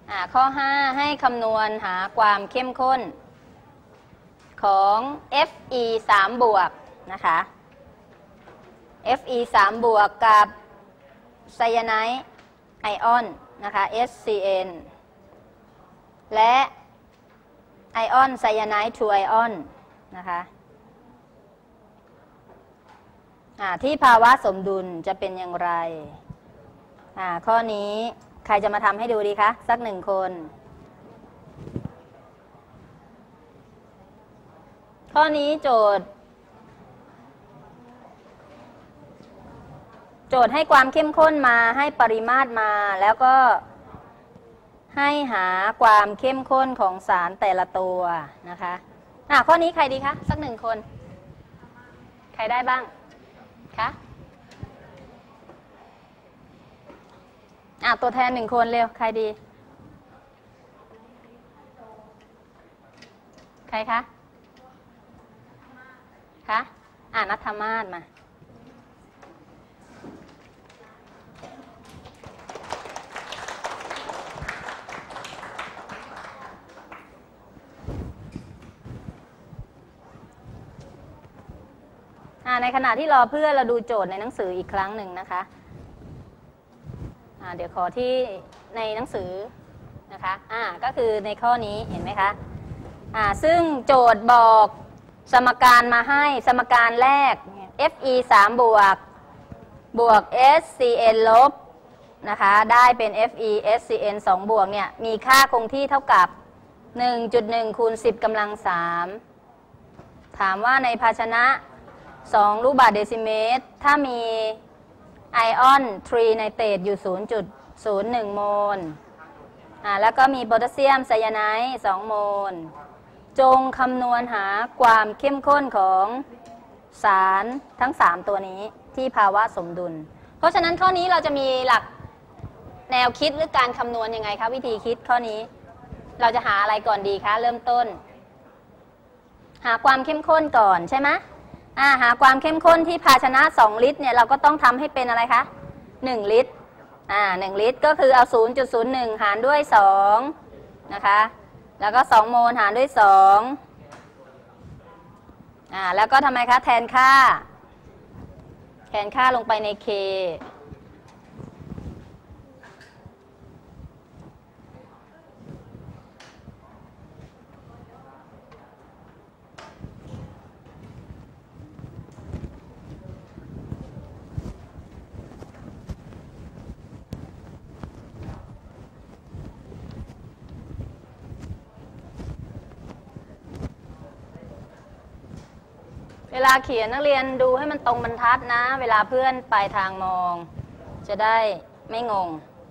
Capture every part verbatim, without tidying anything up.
อ่าข้อห้าให้คำนวณหาความเข้มข้นของ เอฟ อี สาม บวกนะคะ เอฟ อี สาม บวกกับไซยาไนด์ไอออนนะคะ เอส ซี เอ็น และไอออนไซยาไนด์ทูไอออนนะคะที่ภาวะสมดุลจะเป็นอย่างไรข้อนี้ใครจะมาทำให้ดูดีคะสักหนึ่งคนข้อนี้โจทย์โจทย์ให้ความเข้มข้นมาให้ปริมาตรมาแล้วก็ให้หาความเข้มข้นของสารแต่ละตัวนะคะอ่ะข้อนี้ใครดีคะสักหนึ่งคนใครได้บ้างคะอ่ะตัวแทนหนึ่งคนเร็วใครดีใครคะคะอ่ะนัทมาศมาในขณะที่รอเพื่อเราดูโจทย์ในหนังสืออีกครั้งหนึ่งนะคะเดี๋ยวขอที่ในหนังสือนะคะอ่าก็คือในข้อนี้เห็นไหมคะอ่าซึ่งโจทย์บอกสมการมาให้สมการแรก เอฟ อี สาม บวกบวก เอส ซี เอ็น ลบนะคะได้เป็น เอฟ อี เอส ซี เอ็น สอง บวกเนี่ยมีค่าคงที่เท่ากับ หนึ่งจุดหนึ่ง คูณ สิบ กำลัง สาม ถามว่าในภาชนะสองลูกบาศก์เดซิเมตรถ้ามีไอออนทรีไนเตรตอยู่ ศูนย์จุดศูนย์หนึ่ง โมลอ่าแล้วก็มีโพแทสเซียมไซยาไนด์สอง โมลจงคำนวณหาความเข้มข้นของสารทั้งสามตัวนี้ที่ภาวะสมดุลเพราะฉะนั้นข้อนี้เราจะมีหลักแนวคิดหรือการคำนวณยังไงคะวิธีคิดข้อนี้เราจะหาอะไรก่อนดีคะเริ่มต้นหาความเข้มข้นก่อนใช่ไหมหาความเข้มข้นที่ภาชนะสองลิตรเนี่ยเราก็ต้องทำให้เป็นอะไรคะหนึ่งลิตรอ่าหนึ่งลิตรก็คือเอา ศูนย์จุดศูนย์หนึ่ง หารด้วยสองนะคะแล้วก็สองโมลหารด้วยสองอ่าแล้วก็ทำไมคะแทนค่าแทนค่าลงไปใน Kเวลาเขียนนักเรียนดูให้มันตรงบรรทัดนะเวลาเพื่อนปลายทางมองจะได้ไม่งง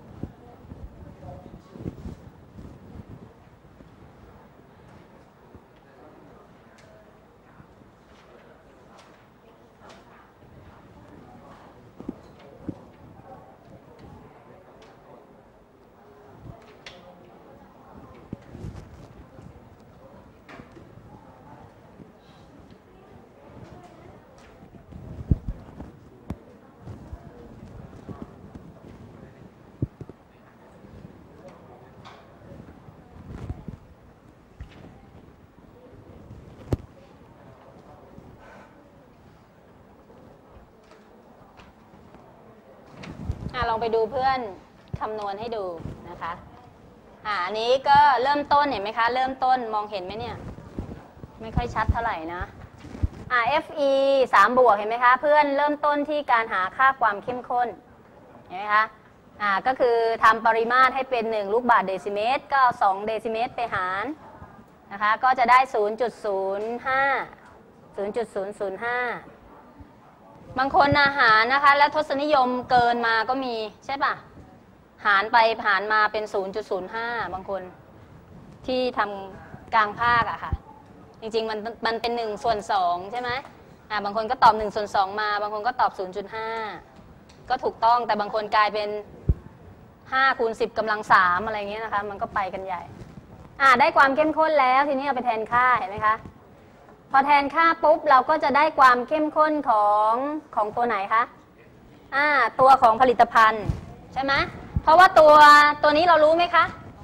ลองไปดูเพื่อนคำนวณให้ดูนะคะอ่าอันนี้ก็เริ่มต้นเห็นไหมคะเริ่มต้นมองเห็นไหมเนี่ยไม่ค่อยชัดเท่าไหร่นะอ่า เอฟ อี สาม บวกเห็นไหมคะเพื่อนเริ่มต้นที่การหาค่าความเข้มข้นเห็นไหมคะอ่าก็คือทำปริมาตรให้เป็นหนึ่งลูกบาศก์เดซิเมตรก็เอาสองเดซิเมตรไปหารนะคะก็จะได้ ศูนย์จุดศูนย์ห้า ศูนย์จุดศูนย์ศูนย์ห้าบางคนอาหารนะคะแล้วทศนิยมเกินมาก็มีใช่ป่ะหารไปหารมาเป็น ศูนย์จุดศูนย์ห้า บางคนที่ทำกลางภาคอะค่ะจริงๆมันมันเป็นหนึ่งส่วนสองใช่ไหมอ่าบางคนก็ตอบหนึ่งส่วนสองมาบางคนก็ตอบ ศูนย์จุดห้า ก็ถูกต้องแต่บางคนกลายเป็นห้าคูณสิบกำลังสามอะไรเงี้ยนะคะมันก็ไปกันใหญ่อ่าได้ความเข้มข้นแล้วทีนี้เอาไปแทนค่าเห็นไหมคะพอแทนค่าปุ๊บเราก็จะได้ความเข้มข้นของของตัวไหนคะอ่าตัวของผลิตภัณฑ์ใช่ไหมเพราะว่าตัวตัวนี้เรารู้ไหมคะ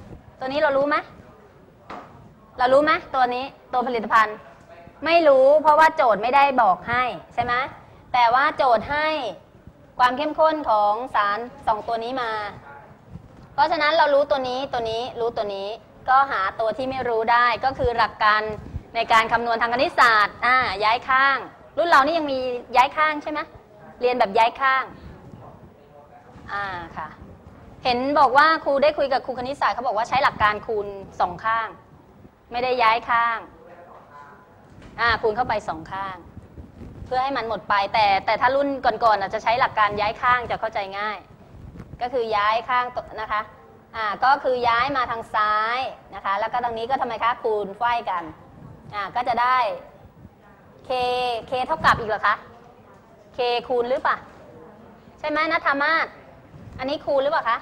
ตัวนี้เรารู้ไหมเรารู้ไหมตัวนี้ตัวผลิตภัณฑ์ไม่รู้เพราะว่าโจทย์ไม่ได้บอกให้ใช่ไหมแต่ว่าโจทย์ให้ความเข้มข้นของสารสองตัวนี้มาเพราะฉะนั้นเรารู้ตัวนี้ตัวนี้รู้ตัวนี้ก็หาตัวที่ไม่รู้ได้ก็คือหลักการในการคำนวณทางคณิตศาสตร์อ่าย้ายข้างรุ่นเรานี่ยังมีย้ายข้างใช่ไหมเรียนแบบย้ายข้างอ่าค่ะเห็นบอกว่าครูได้คุยกับครูคณิตศาสตร์เขาบอกว่าใช้หลักการคูณสองข้างไม่ได้ย้ายข้างอ่าคูณเข้าไปสองข้างเพื่อให้มันหมดไปแต่แต่ถ้ารุ่นก่อนๆจะใช้หลักการย้ายข้างจะเข้าใจง่ายก็คือย้ายข้างนะคะอ่าก็คือย้ายมาทางซ้ายนะคะแล้วก็ตรงนี้ก็ทำไมคะคูณไขว้กันอ่าก็จะได้ k k เท่ากับอีกเหรอคะ k คูณหรือเปล่าใช่ไหมนัทธามาศอันนี้คูณหรือเปล่าคะ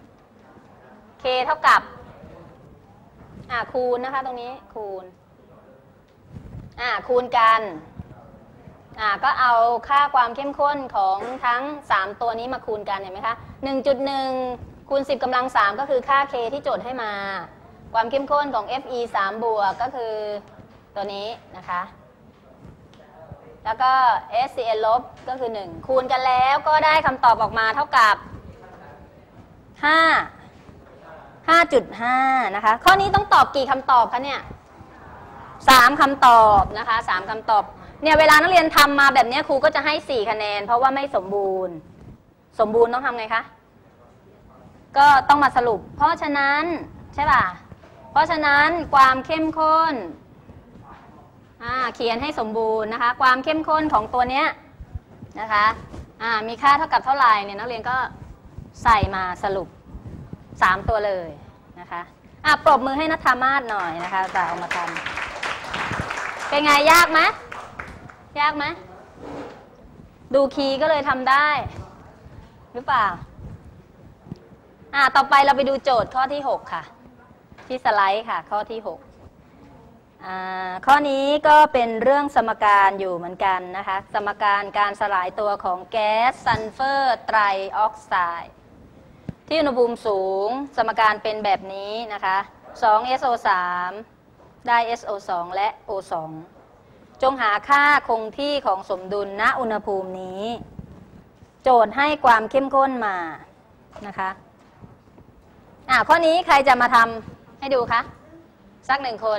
k เท่ากับอ่าคูณนะคะตรงนี้คูณอ่าคูณกันอ่าก็เอาค่าความเข้มข้นของทั้งสามตัวนี้มาคูณกันเห็นไหมคะ หนึ่งจุดหนึ่ง คูณสิบกำลังสามก็คือค่า k ที่โจทย์ให้มาความเข้มข้นของ Fe สามบวกก็คือตัวนี้นะคะแล้วก็ HCl ลบก็คือหนึ่งคูณกันแล้วก็ได้คำตอบออกมาเท่ากับห้า ห้าจุดห้า นะคะข้อนี้ต้องตอบกี่คำตอบคะเนี่ยสามคำตอบนะคะสามคำตอบเนี่ยเวลานักเรียนทำมาแบบนี้ครูก็จะให้สี่คะแนนเพราะว่าไม่สมบูรณ์สมบูรณ์ต้องทำไงคะก็ต้องมาสรุปเพราะฉะนั้นใช่ป่ะเพราะฉะนั้นความเข้มข้นอ่าเขียนให้สมบูรณ์นะคะความเข้มข้นของตัวเนี้ยนะคะอ่ามีค่าเท่ากับเท่าไหร่เนี่ยนักเรียนก็ใส่มาสรุปสามตัวเลยนะคะอ่ะปรบมือให้นัทธามาศหน่อยนะคะจะเอามาทำเป็นไงยากไหมยากไหมดูคีย์ก็เลยทำได้หรือเปล่าอ่าต่อไปเราไปดูโจทย์ข้อที่หกค่ะที่สไลด์ค่ะข้อที่หกอ่าข้อนี้ก็เป็นเรื่องสมการอยู่เหมือนกันนะคะสมการการสลายตัวของแก๊สซัลเฟอร์ไตรออกไซด์ที่อุณหภูมิสูงสมการเป็นแบบนี้นะคะสอง เอส โอ สาม ได้ เอส โอ สอง และ โอ สอง จงหาค่าคงที่ของสมดุลณอุณหภูมินี้โจทย์ให้ความเข้มข้นมานะคะอ่าข้อนี้ใครจะมาทำให้ดูคะสักหนึ่งคน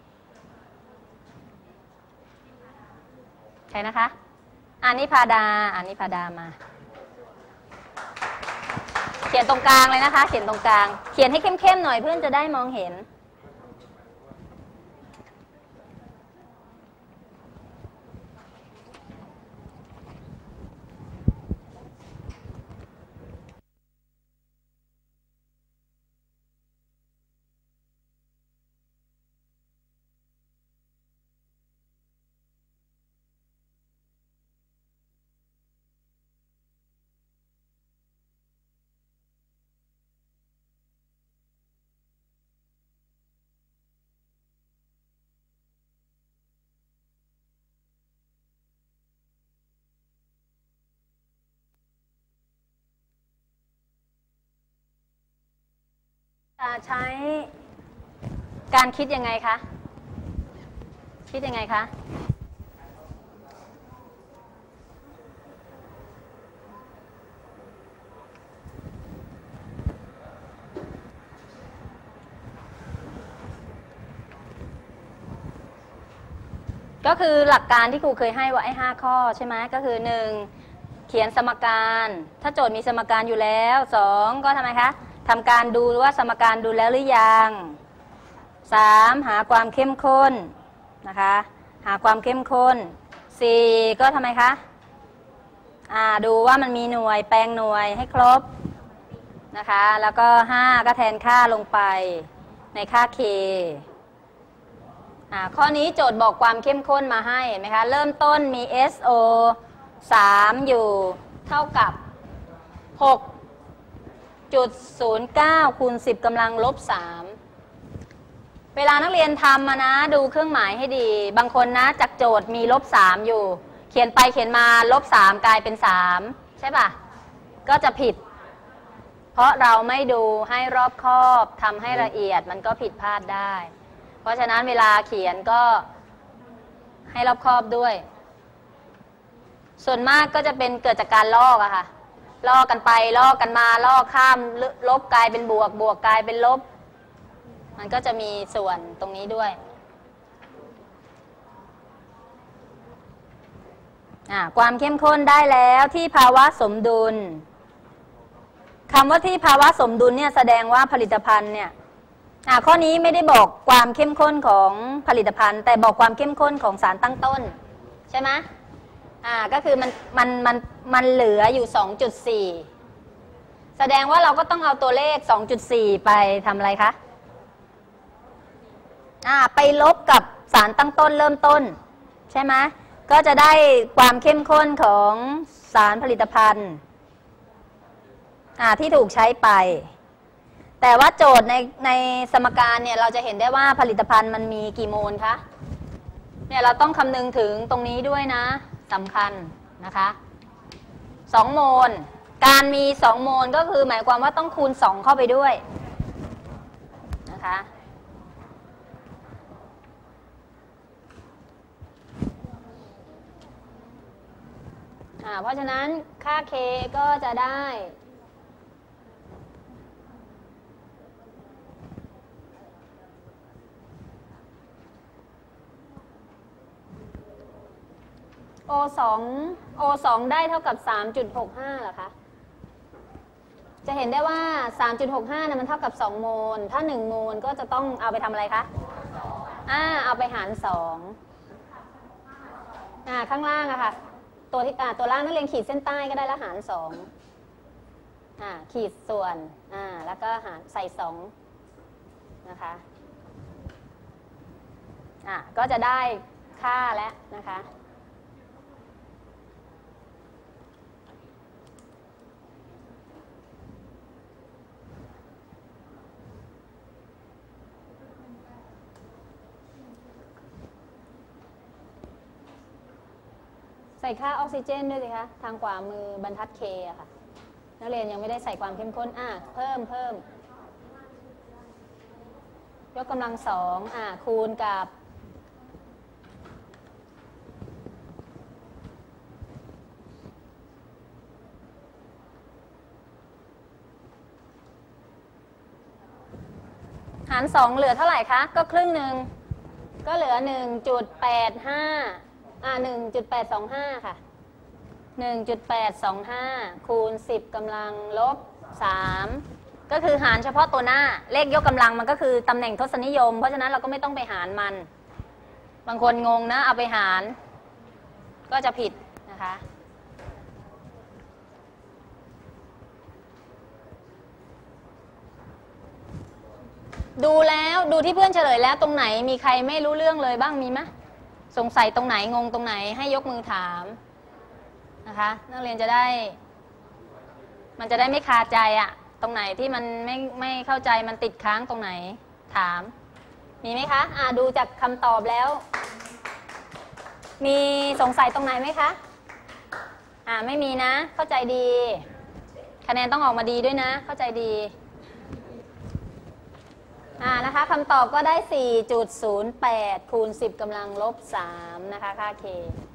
ใครนะคะอานิพาดาอานิพาดามาเขียนตรงกลางเลยนะคะเขียนตรงกลางเขียนให้เข้มๆหน่อยเพื่อนจะได้มองเห็นใช้การคิดยังไงคะคิดยังไงคะก็คือหลักการที่ครูเคยให้ว่าไอ้ห้าข้อใช่ไหมก็คือหนึ่งเขียนสมการถ้าโจทย์มีสมการอยู่แล้วสองก็ทำไมคะทำการดูว่าสมการดูแล้วหรือยังสามหาความเข้มข้นนะคะหาความเข้มข้นสี่ก็ทำไมคะอ่าดูว่ามันมีหน่วยแปลงหน่วยให้ครบนะคะแล้วก็ห้าก็แทนค่าลงไปในค่า k อ่าข้อนี้โจทย์บอกความเข้มข้นมาให้เห็นไหมคะเริ่มต้นมี เอส โอ สาม อยู่เท่ากับหกจุดศูนย์เก้า คูณสิบกำลังลบสามเวลานักเรียนทำมานะดูเครื่องหมายให้ดีบางคนนะจากโจทย์มีลบสามอยู่เขียนไปเขียนมาลบสามกลายเป็นสามใช่ป่ะก็จะผิดเพราะเราไม่ดูให้รอบคอบทำให้ละเอียดมันก็ผิดพลาดได้เพราะฉะนั้นเวลาเขียนก็ให้รอบคอบด้วยส่วนมากก็จะเป็นเกิดจากการลอกอะค่ะลอกกันไปลอกกันมาลอกข้ามลบกลายเป็นบวกบวกกลายเป็นลบมันก็จะมีส่วนตรงนี้ด้วยความเข้มข้นได้แล้วที่ภาวะสมดุลคำว่าที่ภาวะสมดุลเนี่ยแสดงว่าผลิตภัณฑ์เนี่ยข้อนี้ไม่ได้บอกความเข้มข้นของผลิตภัณฑ์แต่บอกความเข้มข้นของสารตั้งต้นใช่ไหมอ่าก็คือมันมันมันมันเหลืออยู่ สองจุดสี่ แสดงว่าเราก็ต้องเอาตัวเลข สองจุดสี่ ไปทำอะไรคะอ่าไปลบกับสารตั้งต้นเริ่มต้นใช่ไหมก็จะได้ความเข้มข้นของสารผลิตภัณฑ์อ่าที่ถูกใช้ไปแต่ว่าโจทย์ในในสมการเนี่ยเราจะเห็นได้ว่าผลิตภัณฑ์มันมีกี่โมลคะเนี่ยเราต้องคำนึงถึงตรงนี้ด้วยนะสำคัญนะคะสองโมลการมีสองโมลก็คือหมายความว่าต้องคูณสองเข้าไปด้วยนะคะอ่าเพราะฉะนั้นค่า K ก็จะได้โอ สอง โอ สอง ได้เท่ากับ สามจุดหกห้า เหรอคะจะเห็นได้ว่า สามจุดหกห้า นะมันเท่ากับสองโมลถ้าหนึ่งโมลก็จะต้องเอาไปทำอะไรคะอ่าเอาไปหารสองอ่าข้างล่างอะค่ะตัวที่อ่าตัวล่างนักเรียนขีดเส้นใต้ก็ได้แล้วหารสองอ่าขีดส่วนอ่าแล้วก็หารใส่สองนะคะอ่าก็จะได้ค่าแล้วนะคะใส่ค่าออกซิเจนด้วยสิคะทางขวามือบรรทัด K อะค่ะนักเรียนยังไม่ได้ใส่ความเข้มข้นอ่ะเพิ่มเพิ่มยกกำลังสองอ่ะคูณกับหารสองเหลือเท่าไหร่คะก็ครึ่งหนึ่งก็เหลือ หนึ่งจุดแปดห้าอ่า หนึ่งจุดแปดสองห้า ค่ะ หนึ่งจุดแปดสองห้า คูณสิบกำลังลบสามก็คือหารเฉพาะตัวหน้าเลขยกกำลังมันก็คือตำแหน่งทศนิยมเพราะฉะนั้นเราก็ไม่ต้องไปหารมันบางคนงงนะเอาไปหารก็จะผิดนะคะดูแล้วดูที่เพื่อนเฉลยแล้วตรงไหนมีใครไม่รู้เรื่องเลยบ้างมีไหมสงสัยตรงไหนงงตรงไหนให้ยกมือถามนะคะนักเรียนจะได้มันจะได้ไม่คาใจอะตรงไหนที่มันไม่ไม่เข้าใจมันติดค้างตรงไหนถามมีไหมคะอ่าดูจากคำตอบแล้วมีสงสัยตรงไหนไหมคะอ่าไม่มีนะเข้าใจดีคะแนนต้องออกมาดีด้วยนะเข้าใจดีอ่านะคะคำตอบก็ได้ สี่จุดศูนย์แปด คูณสิบกำลังลบสามนะคะค่า K